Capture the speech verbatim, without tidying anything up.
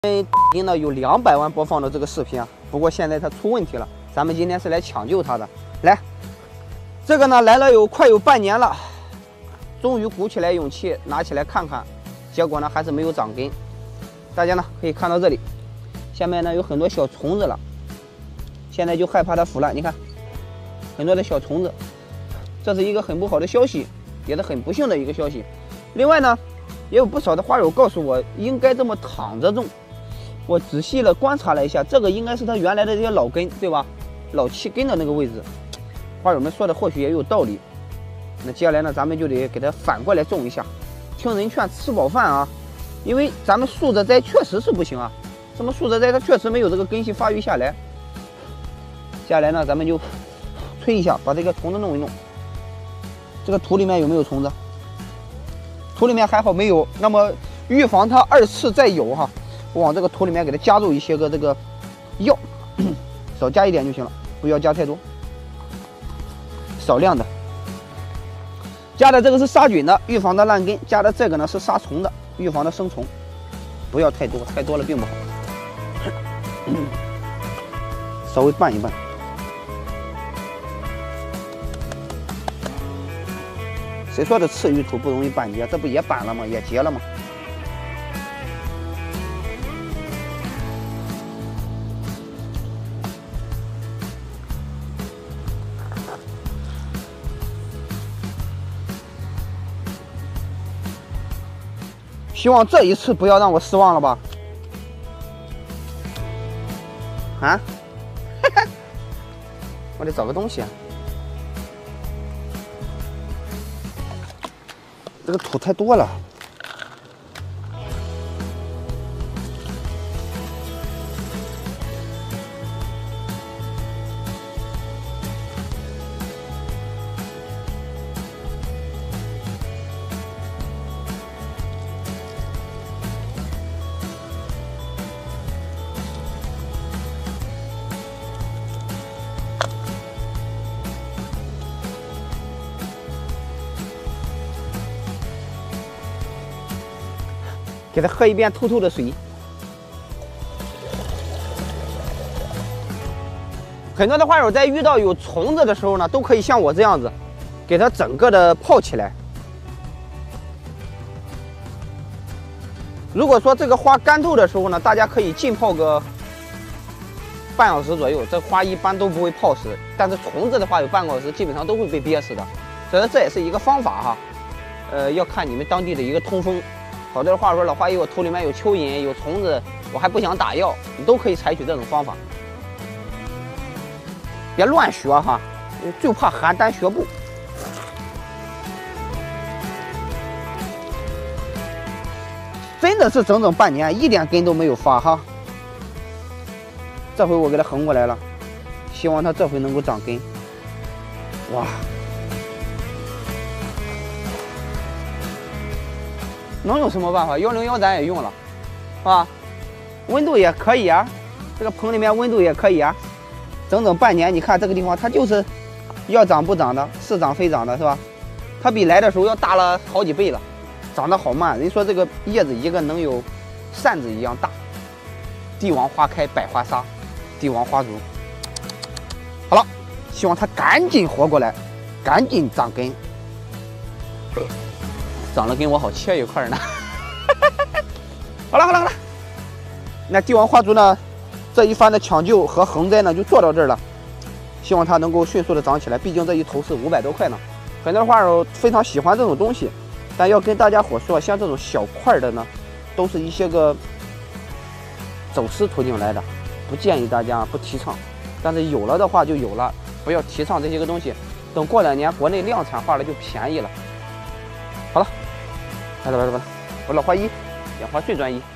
已经呢有两百万播放的这个视频啊，不过现在它出问题了，咱们今天是来抢救它的。来，这个呢来了有快有半年了，终于鼓起来勇气拿起来看看，结果呢还是没有长根。大家呢可以看到这里，下面呢有很多小虫子了，现在就害怕它腐烂。你看，很多的小虫子，这是一个很不好的消息，也是很不幸的一个消息。另外呢，也有不少的花友告诉我，应该这么躺着种。我仔细的观察了一下，这个应该是它原来的这些老根，对吧？老气根的那个位置。花友们说的或许也有道理。那接下来呢，咱们就得给它反过来种一下。听人劝，吃饱饭啊，因为咱们竖着栽确实是不行啊。这么竖着栽，它确实没有这个根系发育下来。接下来呢，咱们就吹一下，把这个虫子弄一弄。这个土里面有没有虫子？土里面还好没有。那么预防它二次再有哈，我往这个土里面给它加入一些个这个药，少加一点就行了，不要加太多，少量的。加的这个是杀菌的，预防它烂根；加的这个呢是杀虫的，预防它生虫。不要太多，太多了并不好。稍微拌一拌。谁说的刺鱼土不容易拌结？这不也拌了吗？也结了吗？希望这一次不要让我失望了吧？啊？我得找个东西啊。这个土太多了。给它喝一遍透透的水。很多的花友在遇到有虫子的时候呢，都可以像我这样子，给它整个的泡起来。如果说这个花干透的时候呢，大家可以浸泡个半小时左右，这花一般都不会泡死。但是虫子的话，有半个小时基本上都会被憋死的，所以说这也是一个方法哈。呃，要看你们当地的一个通风。好多话说，老花姨，我土里面有蚯蚓、有虫子，我还不想打药，你都可以采取这种方法。别乱学哈，就怕邯郸学步。真的是整整半年，一点根都没有发哈。这回我给它横过来了，希望它这回能够长根。哇！能有什么办法？幺零幺咱也用了，是吧？温度也可以啊，这个棚里面温度也可以啊。整整半年，你看这个地方，它就是要长不长的，是长非长的，是吧？它比来的时候要大了好几倍了，长得好慢。人说这个叶子一个能有扇子一样大。帝王花开百花杀，帝王花烛。好了，希望它赶紧活过来，赶紧长根。长了根我好切一块呢。好了好了好了，那帝王花烛呢，这一番的抢救和横栽呢就做到这儿了，希望它能够迅速的长起来。毕竟这一头是五百多块呢，很多花友非常喜欢这种东西，但要跟大家伙说，像这种小块的呢，都是一些个走私途径来的，不建议大家，不提倡。但是有了的话就有了，不要提倡这些个东西。等过两年国内量产化了就便宜了。好了，来来来来，我老花一，养花最专一。